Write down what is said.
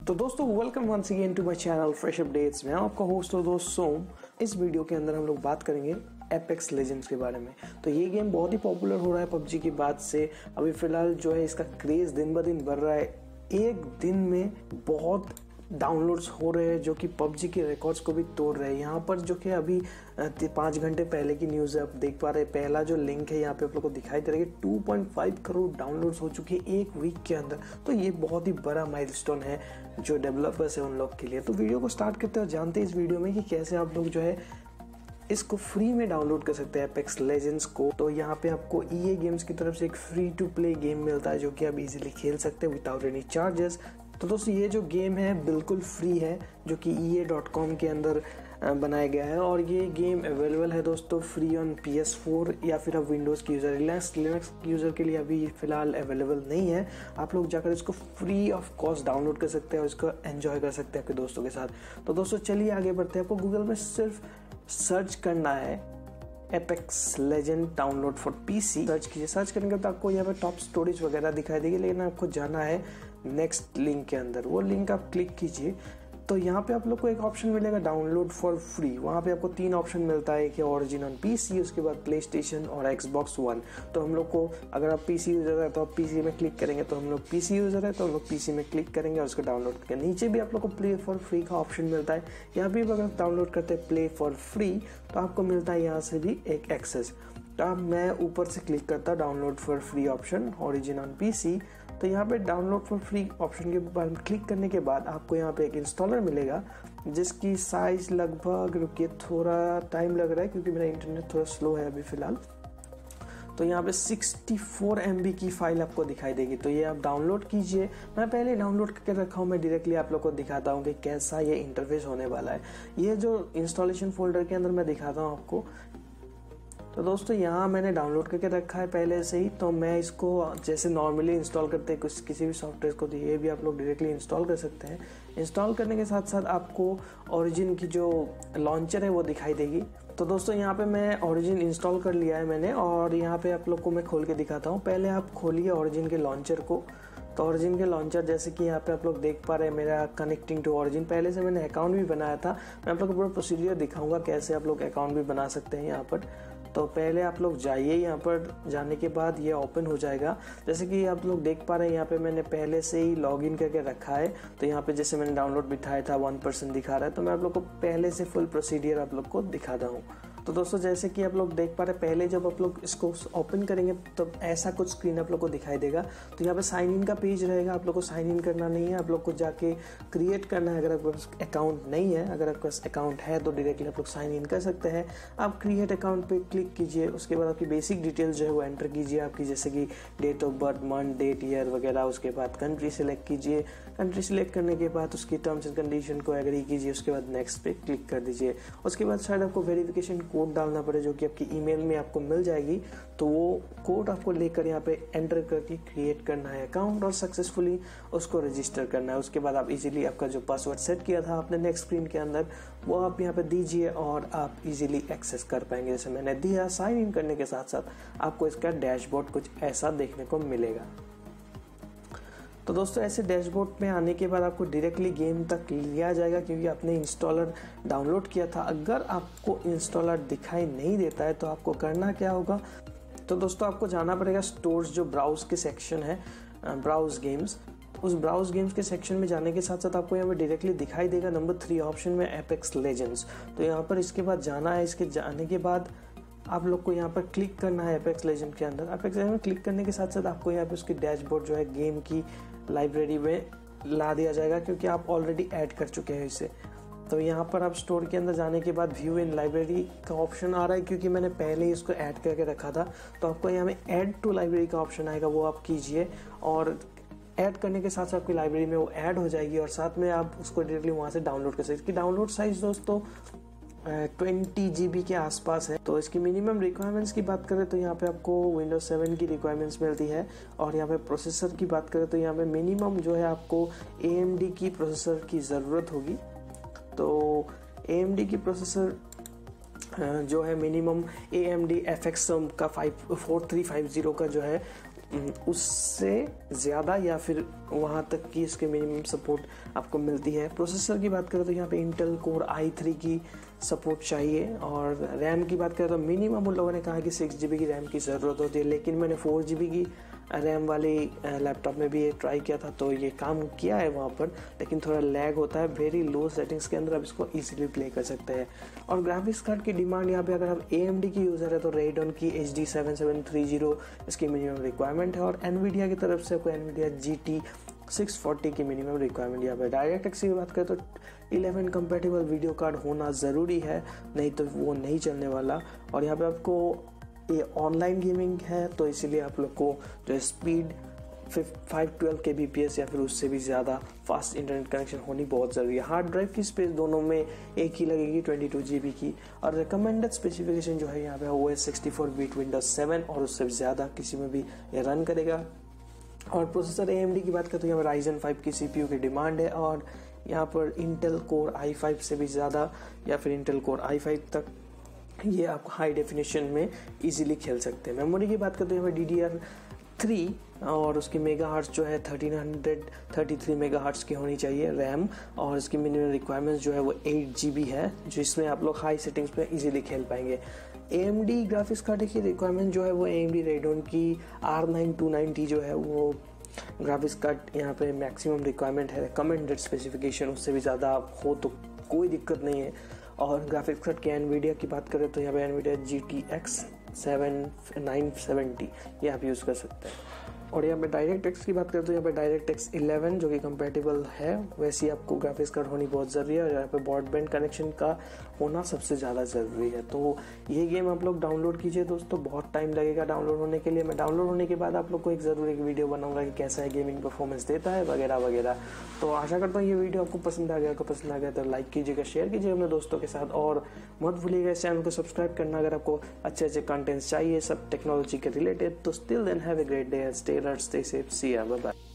तो दोस्तों welcome once again to my channel fresh updates. मैं आपका होस्ट और दोस्त सोम। इस वीडियो के अंदर हम लोग बात करेंगे एपेक्स लेजेंड्स के बारे में। तो ये गेम बहुत ही पॉपुलर हो रहा है पबजी के बाद से। अभी फिलहाल जो है इसका क्रेज दिन ब दिन बढ़ रहा है। एक दिन में बहुत डाउनलोड्स हो रहे हैं जो कि पबजी के रिकॉर्ड्स को भी तोड़ रहे हैं। यहाँ पर जो कि अभी 5 घंटे पहले की न्यूज़ है, आप देख पा रहे हैं। पहला जो लिंक है यहाँ पे आप लोग को दिखाई दे रहा है कि 2.5 करोड़ डाउनलोड्स हो चुके हैं एक वीक के अंदर। तो ये बहुत ही बड़ा माइलस्टोन है जो डेवलपर्स है उन लोग के लिए। तो वीडियो को स्टार्ट करते हैं और जानते हैं इस वीडियो में कि कैसे आप लोग जो है इसको फ्री में डाउनलोड कर सकते हैं एपेक्स लेजेंड्स को। तो यहाँ पे आपको EA गेम्स की तरफ से एक फ्री टू प्ले गेम मिलता है जो कि आप इजीली खेल सकते हैं विदाउट एनी चार्जेस। तो दोस्तों ये जो गेम है बिल्कुल फ्री है, जो कि EA.com के अंदर बनाया गया है। और ये गेम अवेलेबल है दोस्तों फ्री ऑन PS4 या फिर आप विंडोज़ के यूज़र, लिनक्स यूज़र के लिए अभी फ़िलहाल अवेलेबल नहीं है। आप लोग जाकर इसको फ्री ऑफ कॉस्ट डाउनलोड कर सकते हैं और इसको एंजॉय कर सकते हैं अपने दोस्तों के साथ। तो दोस्तों चलिए आगे बढ़ते हैं। आपको गूगल में सिर्फ सर्च करना है apex legend download for PC। Search कीजिए। सर्च करने के बाद आपको यहाँ पे टॉप स्टोरेज वगैरह दिखाई देगी, लेकिन आपको जाना है नेक्स्ट लिंक के अंदर। वो लिंक आप क्लिक कीजिए तो यहाँ पे आप लोग को एक ऑप्शन मिलेगा डाउनलोड फॉर फ्री। वहाँ पे आपको 3 ऑप्शन मिलता है कि ओरिजिन ऑन PC, उसके बाद प्ले स्टेशन और Xbox One। तो हम लोग को, अगर आप PC यूज़र है तो आप PC में क्लिक करेंगे, तो हम लोग PC यूज़र है तो हम लोग PC में क्लिक करेंगे और उसको डाउनलोड करेंगे। नीचे भी आप लोग को प्ले फॉर फ्री का ऑप्शन मिलता है। यहाँ भी अगर डाउनलोड करते हैं प्ले फॉर फ्री तो आपको मिलता है यहाँ से भी एक एक्सेस। तो अब मैं ऊपर से क्लिक करता download for free option origin on PC। तो यहाँ पे डाउनलोड फॉर फ्री ऑप्शन के बाद क्लिक करने के बाद आपको यहाँ पे एक इंस्टॉलर मिलेगा जिसकी साइज लगभग, रुकिए थोड़ा टाइम लग रहा है क्योंकि मेरा इंटरनेट थोड़ा स्लो है अभी फ़िलहाल। तो यहाँ पे 64 MB की फाइल आपको दिखाई देगी। तो ये आप डाउनलोड कीजिए। मैं पहले डाउनलोड करके रखा हूँ, मैं डायरेक्टली आप लोग को दिखाता हूँ कि कैसा ये इंटरफेस होने वाला है। ये जो इंस्टॉलेशन फोल्डर के अंदर मैं दिखाता हूँ आपको। तो दोस्तों यहाँ मैंने डाउनलोड करके रखा है पहले से ही। तो मैं इसको जैसे नॉर्मली इंस्टॉल करते हैं किसी भी सॉफ्टवेयर को, तो ये भी आप लोग डायरेक्टली इंस्टॉल कर सकते हैं। इंस्टॉल करने के साथ साथ आपको ओरिजिन की जो लॉन्चर है वो दिखाई देगी। तो दोस्तों यहाँ पे मैं ओरिजिन इंस्टॉल कर लिया है मैंने, और यहाँ पे आप लोग को मैं खोल के दिखाता हूँ। पहले आप खोलिए ओरिजिन के लॉन्चर को। तो ओरिजिन के लॉन्चर जैसे कि यहाँ पे आप लोग देख पा रहे हैं, मेरा कनेक्टिंग टू ओरिजिन, पहले से मैंने अकाउंट भी बनाया था। मैं आप लोग को पूरा प्रोसीजर दिखाऊंगा कैसे आप लोग अकाउंट भी बना सकते हैं यहाँ पर। तो पहले आप लोग जाइए, यहाँ पर जाने के बाद ये ओपन हो जाएगा। जैसे कि आप लोग देख पा रहे हैं यहाँ पे मैंने पहले से ही लॉगिन करके रखा है। तो यहाँ पे जैसे मैंने डाउनलोड बिठाया था 1% दिखा रहा है। तो मैं आप लोग को पहले से फुल प्रोसीजर आप लोग को दिखाता हूँ। तो दोस्तों जैसे कि आप लोग देख पा रहे हैं, पहले जब आप लोग इसको ओपन करेंगे तब ऐसा कुछ स्क्रीन आप लोग को दिखाई देगा। तो यहाँ पे साइन इन का पेज रहेगा। आप लोग को साइन इन करना नहीं है, आप लोग को जाके क्रिएट करना है। अगर आपके पास अकाउंट नहीं है, अगर आपके पास अकाउंट है तो डायरेक्टली आप लोग साइन इन कर सकते हैं। आप क्रिएट अकाउंट पे क्लिक कीजिए। उसके बाद आपकी बेसिक डिटेल्स जो है वो एंटर कीजिए आपकी, जैसे कि date of birth, month, date, year वगैरह। उसके बाद कंट्री सेलेक्ट कीजिए। कंट्री सेलेक्ट करने के बाद उसकी टर्म्स एंड कंडीशन को एग्री कीजिए। उसके बाद नेक्स्ट पे क्लिक कर दीजिए। उसके बाद शायद आपको वेरिफिकेशन कोड डालना पड़े जो कि आपकी ईमेल में आपको मिल जाएगी। तो वो कोड आपको लेकर यहाँ पे एंटर करके क्रिएट करना है अकाउंट और सक्सेसफुली उसको रजिस्टर करना है। उसके बाद आप इजीली आपका जो पासवर्ड सेट किया था आपने नेक्स्ट स्क्रीन के अंदर, वो आप यहाँ पे दीजिए और आप इजीली एक्सेस कर पाएंगे जैसे मैंने दिया। साइन इन करने के साथ साथ आपको इसका डैशबोर्ड कुछ ऐसा देखने को मिलेगा। तो दोस्तों ऐसे डैशबोर्ड में आने के बाद आपको डायरेक्टली गेम तक लिया जाएगा क्योंकि आपने इंस्टॉलर डाउनलोड किया था। अगर आपको इंस्टॉलर दिखाई नहीं देता है तो आपको करना क्या होगा, तो दोस्तों आपको जाना पड़ेगा स्टोर्स, जो ब्राउज के सेक्शन है, ब्राउज गेम्स। उस ब्राउज गेम्स के सेक्शन में जाने के साथ साथ आपको यहाँ पे डायरेक्टली दिखाई देगा नंबर 3 ऑप्शन में एपेक्स लेजेंड्स। तो यहाँ पर इसके बाद जाना है। इसके जाने के बाद आप लोग को यहाँ पर क्लिक करना है एपेक्स लेजेंड के अंदर। एपेक्स लेजेंड में क्लिक करने के साथ साथ आपको यहाँ पे उसकी डैशबोर्ड जो है गेम की लाइब्रेरी में ला दिया जाएगा क्योंकि आप ऑलरेडी ऐड कर चुके हैं इसे। तो यहाँ पर आप स्टोर के अंदर जाने के बाद व्यू इन लाइब्रेरी का ऑप्शन आ रहा है क्योंकि मैंने पहले ही इसको ऐड करके रखा था। तो आपको यहाँ में ऐड टू लाइब्रेरी का ऑप्शन आएगा, वो आप कीजिए और ऐड करने के साथ साथ आपकी लाइब्रेरी में वो ऐड हो जाएगी और साथ में आप उसको डायरेक्टली वहाँ से डाउनलोड कर सकते हैं। इसकी डाउनलोड साइज दोस्तों 20 GB के आसपास है। तो इसकी मिनिमम रिक्वायरमेंट्स की बात करें तो यहाँ पे आपको Windows 7 की रिक्वायरमेंट्स मिलती है। और यहाँ पे प्रोसेसर की बात करें तो यहाँ पे मिनिमम जो है आपको AMD की प्रोसेसर की ज़रूरत होगी। तो AMD की प्रोसेसर जो है मिनिमम AMD FX का 4350 का जो है उससे ज़्यादा या फिर वहाँ तक की इसके मिनिमम सपोर्ट आपको मिलती है। प्रोसेसर की बात करें तो यहाँ पे इंटेल कोर i3 की सपोर्ट चाहिए, और रैम की बात करें तो मिनिमम उन लोगों ने कहा कि 6 GB की रैम की ज़रूरत होती है, लेकिन मैंने 4 GB की रैम वाली लैपटॉप में भी ये ट्राई किया था तो ये काम किया है वहाँ पर, लेकिन थोड़ा लैग होता है। वेरी लो सेटिंग्स के अंदर आप इसको इजीली प्ले कर सकते हैं। और ग्राफिक्स कार्ड की डिमांड यहाँ पे अगर आप AMD की यूज़र है तो रेडियन की HD 7730 इसकी मिनिमम रिक्वायरमेंट है, और एनवीडिया की तरफ से आपको एनवीडिया GT 640 की मिनिमम रिक्वायरमेंट यहाँ पे। डायरेक्ट की बात करें तो 11 कंपेटेबल वीडियो कार्ड होना ज़रूरी है, नहीं तो वो नहीं चलने वाला। और यहाँ पे आपको ये ऑनलाइन गेमिंग है तो इसीलिए आप लोग को जो स्पीड 512 kbps या फिर उससे भी ज़्यादा फास्ट इंटरनेट कनेक्शन होनी बहुत ज़रूरी है। हार्ड ड्राइव की स्पेस दोनों में एक ही लगेगी 22 GB की, और रिकमेंडेड स्पेसिफिकेशन जो है यहाँ पे OS 64-bit Windows 7 और उससे ज़्यादा किसी में भी ये रन करेगा। और प्रोसेसर AMD की बात करें तो यहाँ पर Ryzen 5 की CPU की डिमांड है, और यहाँ पर इंटेल कोर i5 से भी ज़्यादा या फिर इंटेल कोर i5 तक ये आप हाई डेफिनेशन में इजीली खेल सकते हैं। मेमोरी की बात करते हैं DDR3 और उसकी मेगाहर्ट्ज़ जो है 1333 मेगाहर्ट्ज़ की होनी चाहिए रैम, और इसकी मिनिमम रिक्वायरमेंट्स जो है वो 8 GB है, जिसमें आप लोग हाई सेटिंग्स पे इजीली खेल पाएंगे। AMD ग्राफिक्स कार्ड की रिक्वायरमेंट जो है वो AMD Radeon की R9 290 जो है वो ग्राफिक्स कार्ड यहाँ पे मैक्सिमम रिक्वायरमेंट है। रिकमेंडेड स्पेसिफिकेशन उससे भी ज़्यादा हो तो कोई दिक्कत नहीं है। और ग्राफिक्स कार्ड के एनवीडिया की बात करें तो यहाँ पे एनवीडिया GTX 970 ये आप यूज़ कर सकते हैं। और यहाँ पे डायरेक्ट की बात करें तो यहाँ पे DirectX 11 जो कि कंपेटेबल है, वैसे ही आपको ग्राफिक्स कार्ड होनी बहुत ज़रूरी है, और यहाँ पे ब्रॉडबैंड कनेक्शन का होना सबसे ज़्यादा ज़रूरी है। तो ये गेम आप लोग डाउनलोड कीजिए दोस्तों, बहुत टाइम लगेगा डाउनलोड होने के लिए। मैं डाउनलोड होने के बाद आप लोग को एक ज़रूर एक वीडियो बनाऊंगा कि कैसा है गेमिंग परफॉर्मेंस देता है वगैरह वगैरह। तो आशा करता हूँ ये वीडियो आपको पसंद आ गया। अगर पसंद आ गया तो लाइक कीजिएगा, शेयर कीजिएगा अपने दोस्तों के साथ, और मत भूलिएगा इस चैनल को सब्सक्राइब करना अगर आपको अच्छे अच्छे कंटेंट्स चाहिए सब टेक्नोलॉजी के रिलेटेड। तो still then have a great day, stay alert, stay safe, see ya, bye bye.